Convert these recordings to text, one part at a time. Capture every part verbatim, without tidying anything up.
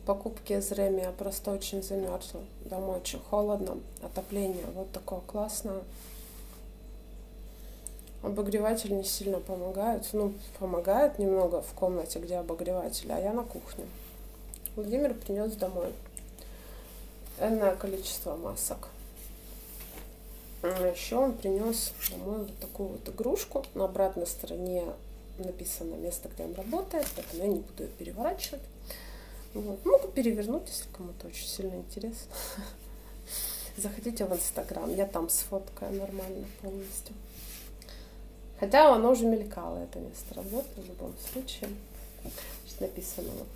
покупки из Реми, я просто очень замерзла. Домой очень холодно, отопление вот такое классное. Обогреватель не сильно помогает. Ну, помогает немного в комнате, где обогреватель, а я на кухне. Владимир принес домой энное количество масок. А еще он принес домой вот такую вот игрушку. На обратной стороне написано место, где он работает, поэтому я не буду ее переворачивать. Вот. Могу перевернуть, если кому-то очень сильно интересно. Заходите в Инстаграм, я там сфоткаю нормально полностью. Хотя оно уже мелькало, это место работы в любом случае. Здесь написано вот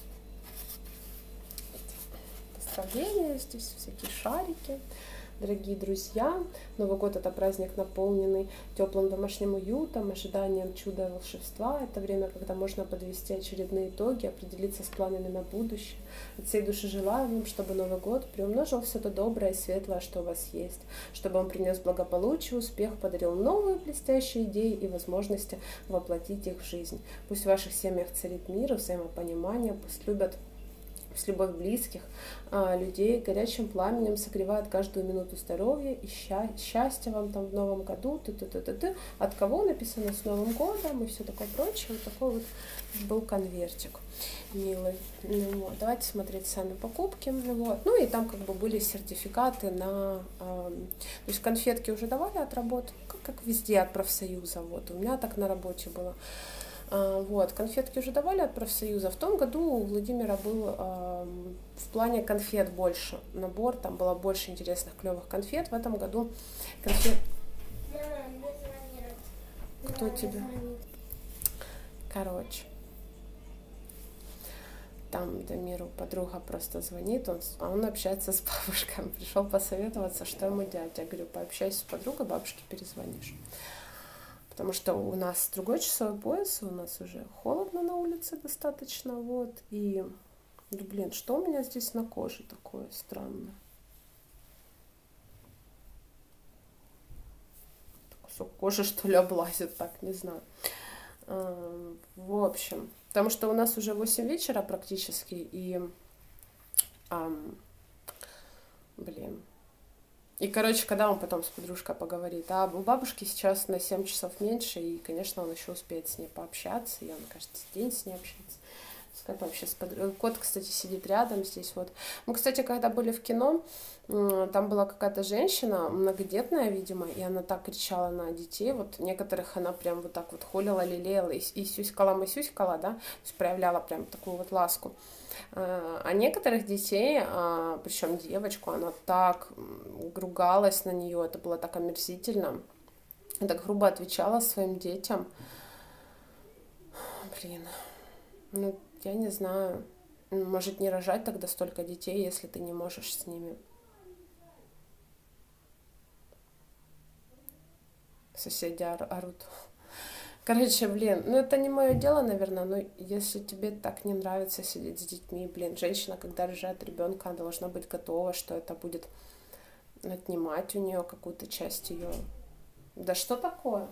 поздравления, здесь всякие шарики. Дорогие друзья, Новый год — это праздник, наполненный теплым домашним уютом, ожиданием чуда и волшебства. Это время, когда можно подвести очередные итоги, определиться с планами на будущее. От всей души желаю вам, чтобы Новый год приумножил все то доброе и светлое, что у вас есть, чтобы он принес благополучие, успех, подарил новые блестящие идеи и возможности воплотить их в жизнь. Пусть в ваших семьях царит мир и взаимопонимание, пусть любят с любовь близких а, людей, горячим пламенем согревает каждую минуту здоровья и ща счастья вам там в новом году. Ты -ты -ты -ты -ты. От кого написано с Новым годом и все такое прочее. Вот такой вот был конвертик милый. Ну, вот. Давайте смотреть сами покупки. Вот. Ну и там как бы были сертификаты на... Э, то есть конфетки уже давали от работы, как, как везде от профсоюза. Вот. У меня так на работе было. Вот, конфетки уже давали от профсоюза. В том году у Владимира был э, в плане конфет больше набор, там было больше интересных клевых конфет. В этом году конфет... Кто тебе? Короче, там Дамиру подруга просто звонит, он, а он общается с бабушкой. Пришел посоветоваться, что ему делать. Я говорю, пообщайся с подругой, бабушке перезвонишь. Потому что у нас другой часовой пояс, у нас уже холодно на улице достаточно, вот, и, да, блин, что у меня здесь на коже такое странное? Кусок кожи, что ли, облазит, так, не знаю. В общем, потому что у нас уже восемь вечера практически, и, ам, блин... И, короче, когда он потом с подружкой поговорит, а у бабушки сейчас на семь часов меньше, и, конечно, он еще успеет с ней пообщаться, и он каждый день с ней общается. Как вообще с подругой. Кот, кстати, сидит рядом здесь вот. Мы, кстати, когда были в кино, там была какая-то женщина, многодетная, видимо, и она так кричала на детей, вот некоторых она прям вот так вот холила, лелеяла и, и сюськала-масюськала, да, то есть проявляла прям такую вот ласку. А некоторых детей, причем девочку, она так ругалась на нее, это было так омерзительно, так грубо отвечала своим детям. Блин, ну, я не знаю, может не рожать тогда столько детей, если ты не можешь с ними. Соседи ор орут. Короче, блин, ну это не мое дело, наверное, но если тебе так не нравится сидеть с детьми, блин, женщина, когда рожает ребенка, она должна быть готова, что это будет отнимать у нее какую-то часть ее. Да что такое?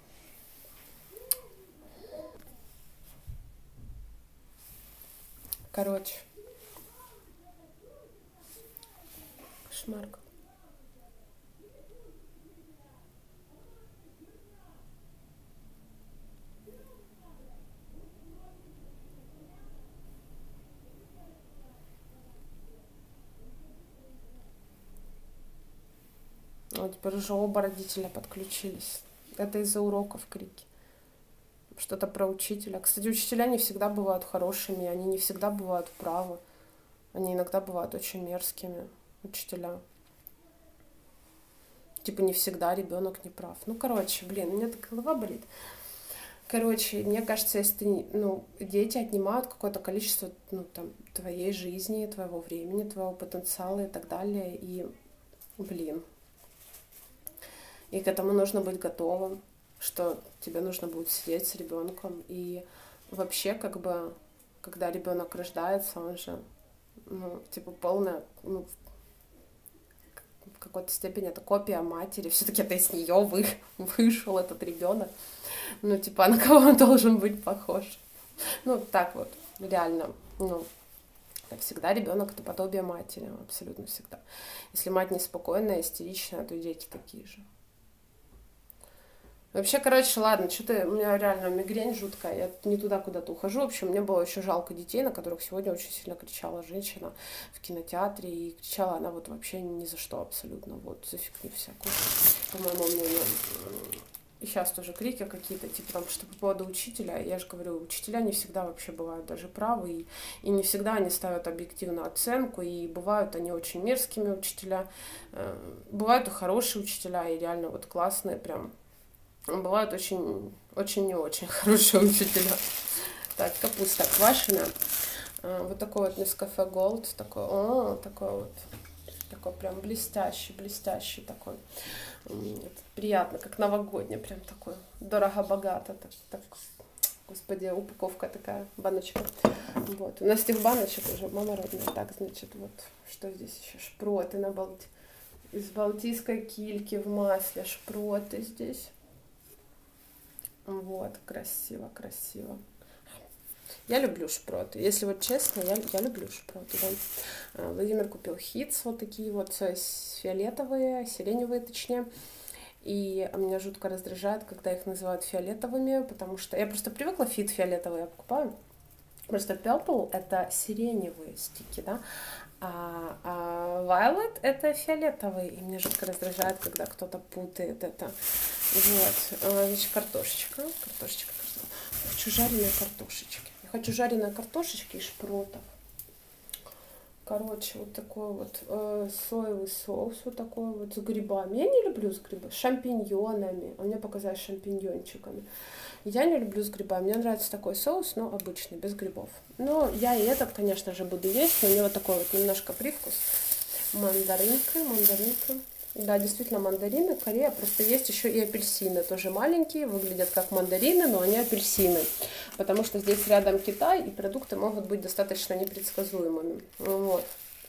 Короче, кошмарка. Вот теперь уже оба родителя подключились. Это из-за уроков крики. Что-то про учителя. Кстати, учителя не всегда бывают хорошими, они не всегда бывают правы. Они иногда бывают очень мерзкими, учителя. Типа не всегда ребенок не прав. Ну, короче, блин, у меня так голова болит. Короче, мне кажется, если ты, ну, дети отнимают какое-то количество, ну, там, твоей жизни, твоего времени, твоего потенциала и так далее. И, блин, и к этому нужно быть готовым, что тебе нужно будет сидеть с ребенком. И вообще, как бы, когда ребенок рождается, он же, ну, типа, полная, ну, в какой-то степени это копия матери. Все-таки это из нее вы, вышел этот ребенок. Ну, типа, на кого он должен быть похож? Ну, так вот, реально, ну, матка. Всегда ребенок это подобие матери, абсолютно всегда. Если мать неспокойная, истеричная, то дети такие же. Вообще, короче, ладно, что-то у меня реально мигрень жуткая, я не туда куда-то ухожу. В общем, мне было еще жалко детей, на которых сегодня очень сильно кричала женщина в кинотеатре, и кричала она вот вообще ни за что абсолютно, вот, за фигню всякую, по моему мнению. И сейчас тоже крики какие-то, типа там, что по поводу учителя, я же говорю, учителя не всегда вообще бывают даже правы, и, и не всегда они ставят объективную оценку, и бывают они очень мерзкими учителя, бывают и хорошие учителя, и реально вот классные прям. Бывают очень, очень не очень хорошие учителя. Так, капуста квашеная. Вот такой вот Nescafe Gold. Такой, о, такой вот. Такой прям блестящий, блестящий такой. Приятно, как новогодний. Прям такой дорого-богато. Так, так, господи, упаковка такая, баночка. Вот. У нас этих баночек уже мама родная. Так, значит, вот, что здесь еще? Шпроты на Балти... из балтийской кильки в масле. Шпроты здесь. Вот, красиво, красиво. Я люблю шпроты. Если вот честно, я, я люблю шпроты. Да. Владимир купил хитс, вот такие вот фиолетовые, сиреневые точнее. И меня жутко раздражает, когда их называют фиолетовыми, потому что я просто привыкла фит фиолетовый, я покупаю. Просто purple это сиреневые стики, да. А, а violet это фиолетовый, и меня жутко раздражает, когда кто-то путает это. Вот, значит, картошечка, картошечка, картошечка. Хочу жареные картошечки. Я хочу жареные картошечки и шпротов. Короче, вот такой вот э, соевый соус, вот такой вот с грибами. Я не люблю с грибами, с шампиньонами. А мне показали шампиньончиками. Я не люблю с грибами. Мне нравится такой соус, но обычный, без грибов. Но я и этот, конечно же, буду есть. Но у него такой вот немножко привкус. Мандаринка, мандаринка. Да, действительно, мандарины. Корея. Просто есть еще и апельсины. Тоже маленькие, выглядят как мандарины, но они апельсины. Потому что здесь рядом Китай, и продукты могут быть достаточно непредсказуемыми. Вот.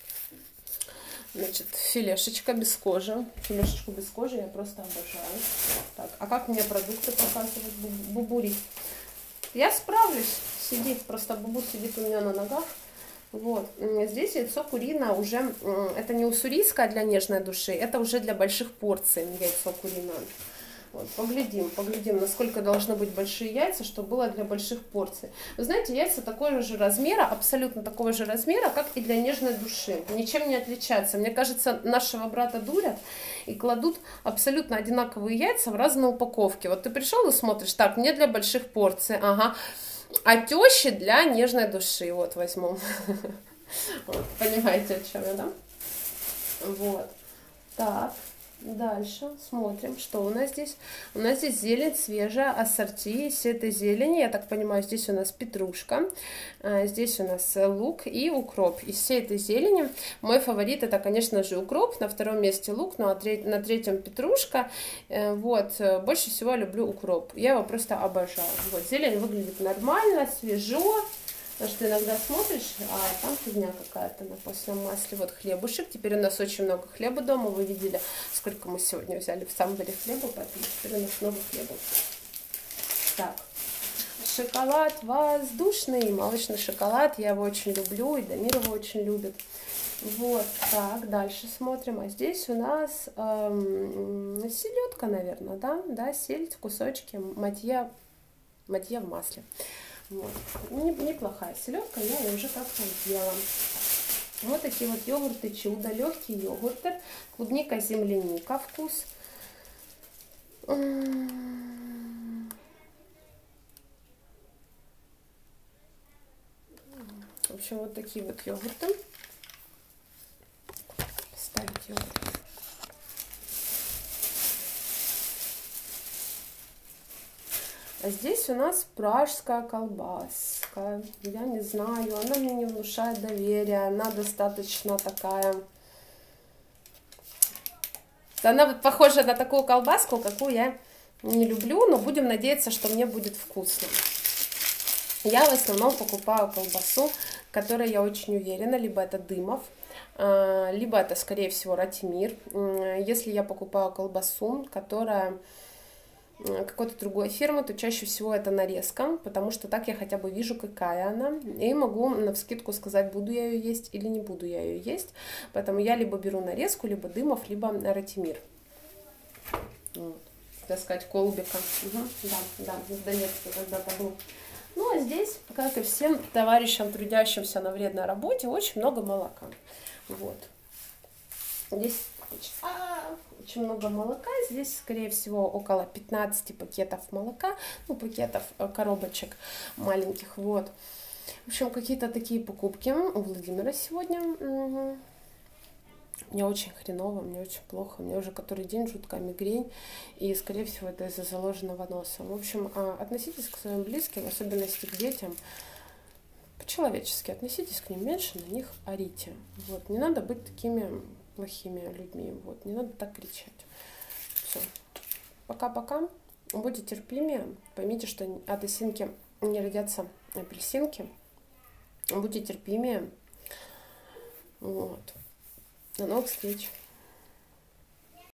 Значит, филешечка без кожи. Филешечку без кожи я просто обожаю. Так, а как мне продукты показывать? Бубури. Я справлюсь. Сидит, просто бубу сидит у меня на ногах. Вот, здесь яйцо куриное уже, это не уссурийское для нежной души, это уже для больших порций яйцо куриное. Вот, поглядим, поглядим, насколько должны быть большие яйца, чтобы было для больших порций. Вы знаете, яйца такого же размера, абсолютно такого же размера, как и для нежной души. Ничем не отличаются. Мне кажется, нашего брата дурят и кладут абсолютно одинаковые яйца в разные упаковки. Вот ты пришел и смотришь, так, мне для больших порций, ага. А тещи для нежной души. Вот, возьму. Вот, понимаете, о чем я, да? Вот. Так, дальше смотрим, что у нас здесь. У нас здесь зелень свежая, ассорти. Из этой зелени, я так понимаю, здесь у нас петрушка. Здесь у нас лук и укроп. Из всей этой зелени мой фаворит это, конечно же, укроп. На втором месте лук, ну а треть, на третьем петрушка. Вот, больше всего люблю укроп. Я его просто обожаю. Вот, зелень выглядит нормально, свежо. Потому что иногда смотришь, а там фигня какая-то на постном масле. Вот хлебушек. Теперь у нас очень много хлеба дома. Вы видели, сколько мы сегодня взяли в самборе хлеба, поэтому теперь у нас много хлеба. Так. Шоколад воздушный, молочный шоколад. Я его очень люблю, и Дамир его очень любит. Вот, так, дальше смотрим. А здесь у нас эм, селедка, наверное, да? Да, сельдь, кусочки, мадья, мадья в масле. Вот. Неплохая селедка, я ее уже как-то ела. Вот такие вот йогурты чудо, легкие йогурты, клубника, земляника вкус. В общем, вот такие вот йогурты. Ставить йогурт. А здесь у нас пражская колбаска. Я не знаю, она мне не внушает доверия. Она достаточно такая... Она похожа на такую колбаску, какую я не люблю, но будем надеяться, что мне будет вкусно. Я в основном покупаю колбасу, которой я очень уверена, либо это Дымов, либо это, скорее всего, Ратимир. Если я покупаю колбасу, которая какой-то другой фирмы, то чаще всего это нарезка, потому что так я хотя бы вижу, какая она, и могу навскидку сказать, буду я ее есть или не буду я ее есть. Поэтому я либо беру нарезку, либо Дымов, либо Ратимир. Вот. Так сказать, колбика. Угу. Да, да, в Донецке когда-то был. Ну, а здесь, как и всем товарищам, трудящимся на вредной работе, очень много молока. Вот. Здесь очень много молока. Здесь, скорее всего, около пятнадцати пакетов молока. Ну, пакетов, коробочек маленьких. Вот. В общем, какие-то такие покупки у Владимира сегодня. Угу. Мне очень хреново, мне очень плохо. Мне уже который день жуткая мигрень. И, скорее всего, это из-за заложенного носа. В общем, относитесь к своим близким, в особенности к детям, по-человечески. Относитесь к ним меньше, на них орите. Вот. Не надо быть такими плохими людьми. Вот. Не надо так кричать. Все. Пока-пока. Будьте терпимее. Поймите, что от осинки не родятся апельсинки. Будьте терпимее. Вот. До новых встреч.